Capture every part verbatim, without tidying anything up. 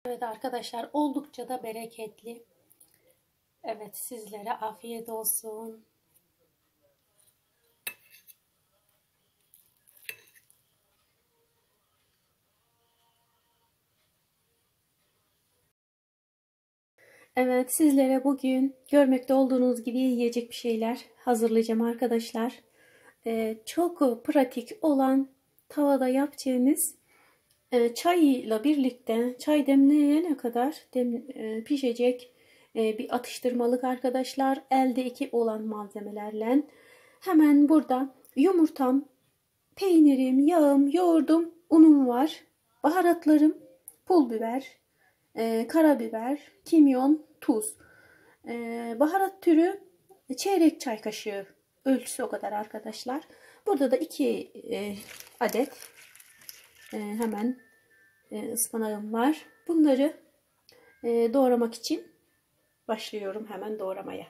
Evet arkadaşlar, oldukça da bereketli. Evet, sizlere afiyet olsun. Evet, sizlere bugün görmekte olduğunuz gibi yiyecek bir şeyler hazırlayacağım arkadaşlar. Ee, çok pratik olan tavada yapacağımız e, çayla birlikte çay demleyene kadar dem, e, pişecek e, bir atıştırmalık arkadaşlar. Eldeki olan malzemelerle. Hemen burada yumurtam, peynirim, yağım, yoğurdum, unum var. Baharatlarım, pul biber, e, karabiber, kimyon, tuz. E, baharat türü çeyrek çay kaşığı ölçüsü o kadar arkadaşlar. Burada da iki e, adet e, hemen e, ıspanağım var. Bunları e, doğramak için başlıyorum hemen doğramaya.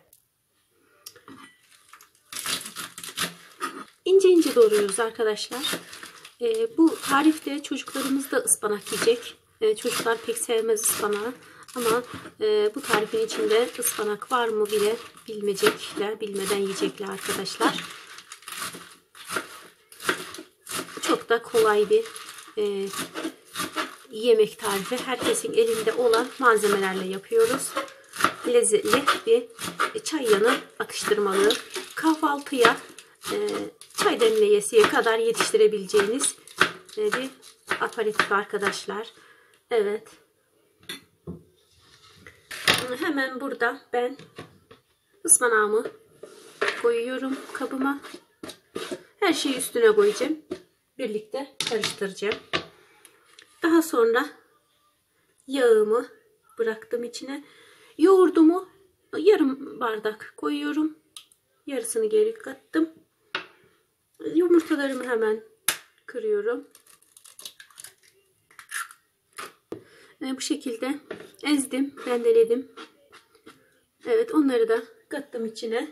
İnce ince doğruyoruz arkadaşlar. E, bu tarifte çocuklarımız da ıspanak yiyecek. E, çocuklar pek sevmez ıspanağı. Ama e, bu tarifin içinde ıspanak var mı bile bilmeyecekler, bilmeden yiyecekler arkadaşlar. Çok da kolay bir e, yemek tarifi. Herkesin elinde olan malzemelerle yapıyoruz. Lezzetli bir çay yanı atıştırmalığı. Kahvaltıya e, çay demleyesiye kadar yetiştirebileceğiniz e, bir aperatif arkadaşlar. Evet. Hemen burada ben ıspanağımı koyuyorum kabıma. Her şeyi üstüne koyacağım. Birlikte karıştıracağım. Daha sonra yağımı bıraktım içine. Yoğurdumu yarım bardak koyuyorum. Yarısını geri kattım. Yumurtalarımı hemen kırıyorum. Bu şekilde ezdim, rendeledim. Evet, onları da kattım içine.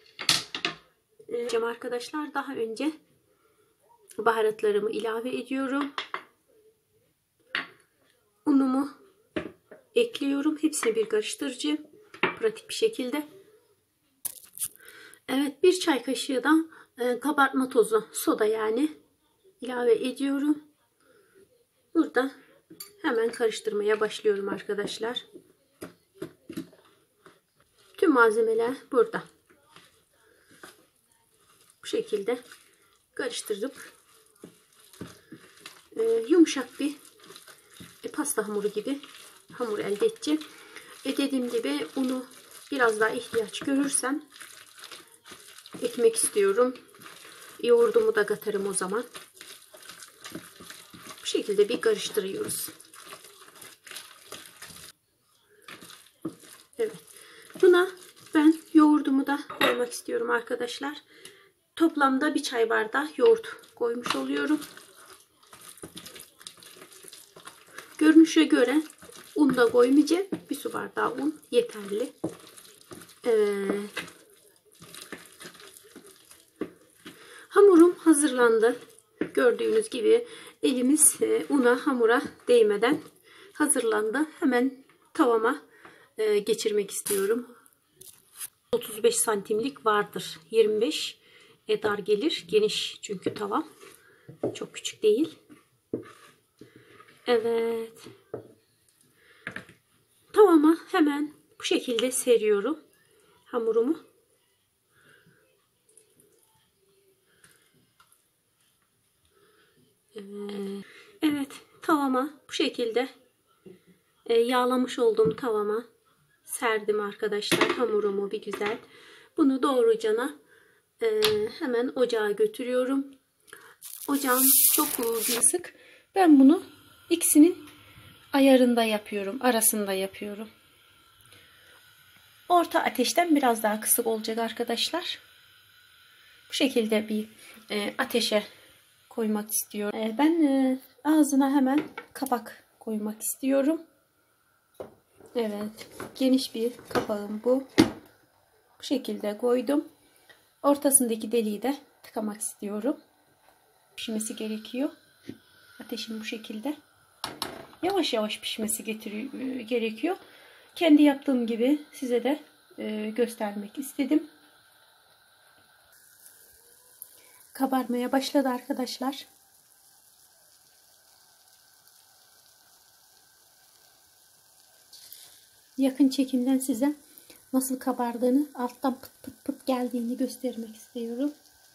Arkadaşlar, daha önce baharatlarımı ilave ediyorum. Unumu ekliyorum. Hepsini bir karıştırıcı. Pratik bir şekilde. Evet, bir çay kaşığı da kabartma tozu, soda yani ilave ediyorum. Burada hemen karıştırmaya başlıyorum arkadaşlar. Tüm malzemeler burada. Bu şekilde karıştırıp e, yumuşak bir e, pasta hamuru gibi hamur elde edeceğim. E, dediğim gibi unu biraz daha ihtiyaç görürsem ekmek istiyorum. Yoğurdumu da katarım o zaman. Bu şekilde bir karıştırıyoruz. Evet. Buna ben yoğurdumu da koymak istiyorum arkadaşlar. Toplamda bir çay bardağı yoğurt koymuş oluyorum. Görünüşe göre un da koymayacağım. Bir su bardağı un yeterli. Evet. Hamurum hazırlandı. Gördüğünüz gibi elimiz una, hamura değmeden hazırlandı. Hemen tavama geçirmek istiyorum. otuz beş santimlik vardır. yirmi beş dar gelir. Geniş çünkü tavam. Çok küçük değil. Evet. Tavama hemen bu şekilde seriyorum hamurumu. Evet, tavama bu şekilde e, yağlamış olduğum tavama serdim arkadaşlar hamurumu bir güzel. Bunu doğrucana e, hemen ocağa götürüyorum. Ocağım çok sık. Ben bunu ikisinin ayarında yapıyorum, arasında yapıyorum. Orta ateşten biraz daha kısık olacak arkadaşlar. Bu şekilde bir e, ateşe koymak istiyorum. E, ben e, ağzına hemen kapak koymak istiyorum. Evet, geniş bir kapağım bu. Bu şekilde koydum. Ortasındaki deliği de tıkamak istiyorum. Pişmesi gerekiyor. Ateşim bu şekilde. yavaş yavaş pişmesi getiriyor, gerekiyor. Kendi yaptığım gibi size de e, göstermek istedim. Kabarmaya başladı arkadaşlar. Yakın çekimden size nasıl kabardığını, alttan pıt pıt pıt geldiğini göstermek istiyorum.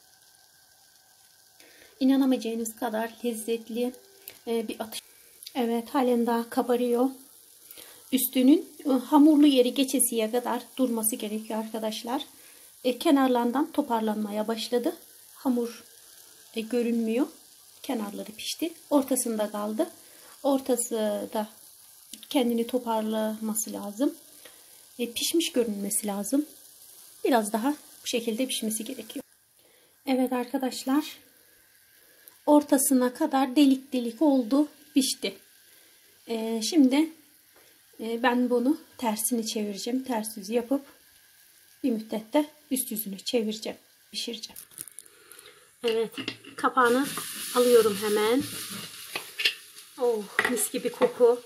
İnanamayacağınız kadar lezzetli bir atış. Evet, halen daha kabarıyor. Üstünün hamurlu yeri geçesiye kadar durması gerekiyor arkadaşlar. E, kenarlardan toparlanmaya başladı. Hamur e, görünmüyor. Kenarları pişti. Ortasında kaldı. Ortası da kendini toparlaması lazım. E, pişmiş görünmesi lazım. Biraz daha bu şekilde pişmesi gerekiyor. Evet arkadaşlar. Ortasına kadar delik delik oldu. Pişti. E, şimdi e, ben bunu tersini çevireceğim. Ters yüz yapıp bir müddette üst yüzünü çevireceğim. Pişireceğim. Evet. Kapağını alıyorum hemen. Oh, mis gibi koku.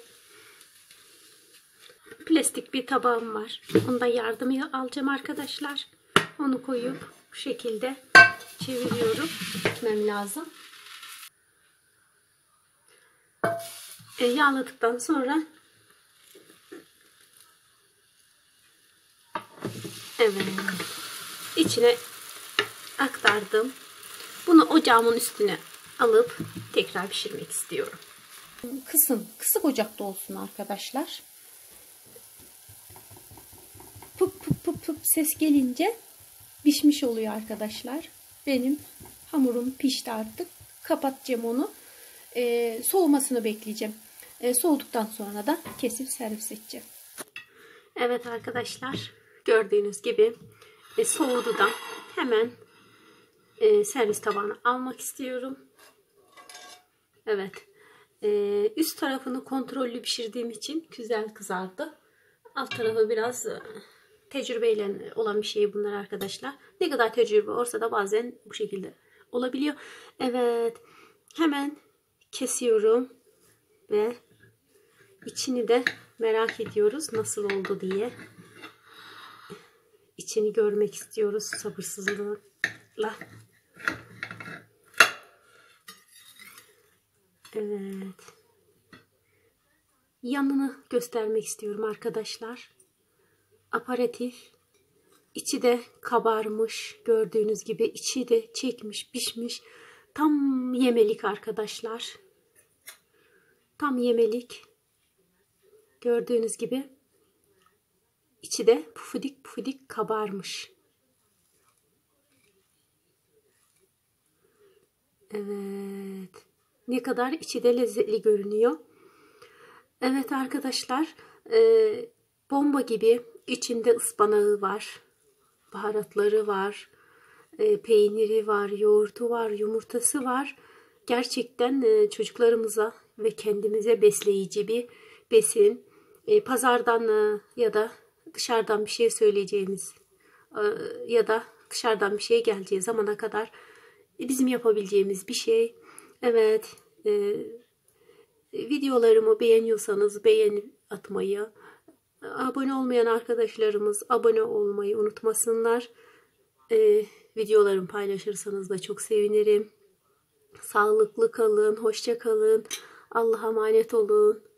Plastik bir tabağım var. Onda yardımı alacağım arkadaşlar. Onu koyup bu şekilde çeviriyorum. Tutmam lazım. E, yağladıktan sonra evet, içine aktardım. Bunu ocağımın üstüne alıp tekrar pişirmek istiyorum. Kısın, kısık ocakta olsun arkadaşlar. Pıp pıp pıp pıp ses gelince pişmiş oluyor arkadaşlar. Benim hamurum pişti artık. Kapatacağım onu. Ee, soğumasını bekleyeceğim. Ee, soğuduktan sonra da kesip servis edeceğim. Evet arkadaşlar, gördüğünüz gibi e, soğudu da hemen e, servis tabağına almak istiyorum. Evet. E, üst tarafını kontrollü pişirdiğim için güzel kızardı. Alt tarafı biraz e, tecrübeyle olan bir şey bunlar arkadaşlar. Ne kadar tecrübe olsa da bazen bu şekilde olabiliyor. Evet. Hemen kesiyorum ve içini de merak ediyoruz nasıl oldu diye. İçini görmek istiyoruz sabırsızlıkla. Evet. Yanını göstermek istiyorum arkadaşlar. Aparatif. İçi de kabarmış. Gördüğünüz gibi içi de çekmiş, pişmiş. Tam yemelik arkadaşlar. Tam yemelik. Gördüğünüz gibi içi de pufidik pufidik kabarmış. Evet. Ne kadar içi de lezzetli görünüyor. Evet arkadaşlar. E, bomba gibi içinde ıspanağı var. Baharatları var. E, peyniri var. Yoğurtu var. Yumurtası var. Gerçekten e, çocuklarımıza ve kendimize besleyici bir besin. E, pazardan e, ya da dışarıdan bir şey söyleyeceğimiz e, ya da dışarıdan bir şey geleceği zamana kadar e, bizim yapabileceğimiz bir şey. Evet. E, videolarımı beğeniyorsanız beğeni atmayı, abone olmayan arkadaşlarımız abone olmayı unutmasınlar. E, videolarımı paylaşırsanız da çok sevinirim. Sağlıklı kalın, hoşça kalın. Allah'a emanet olun.